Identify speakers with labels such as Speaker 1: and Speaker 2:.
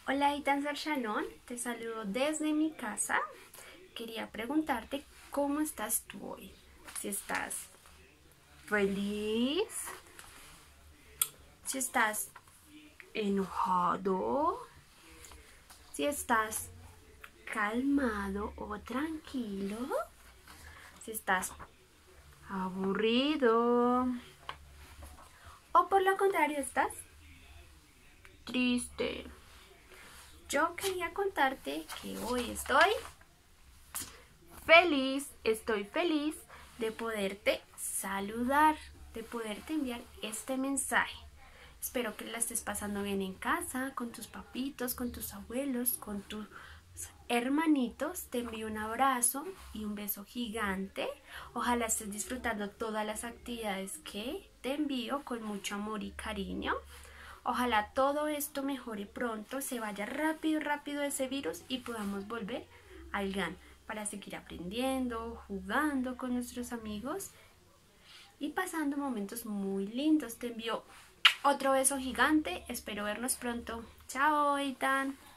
Speaker 1: Hola, Itan Shannon, te saludo desde mi casa. Quería preguntarte cómo estás tú hoy. Si estás feliz, si estás enojado, si estás calmado o tranquilo, si estás aburrido o por lo contrario estás triste. Yo quería contarte que hoy estoy feliz de poderte saludar, de poderte enviar este mensaje. Espero que la estés pasando bien en casa, con tus papitos, con tus abuelos, con tus hermanitos. Te envío un abrazo y un beso gigante. Ojalá estés disfrutando todas las actividades que te envío con mucho amor y cariño. Ojalá todo esto mejore pronto, se vaya rápido ese virus y podamos volver al GAN para seguir aprendiendo, jugando con nuestros amigos y pasando momentos muy lindos. Te envío otro beso gigante, espero vernos pronto. Chao, Eitan.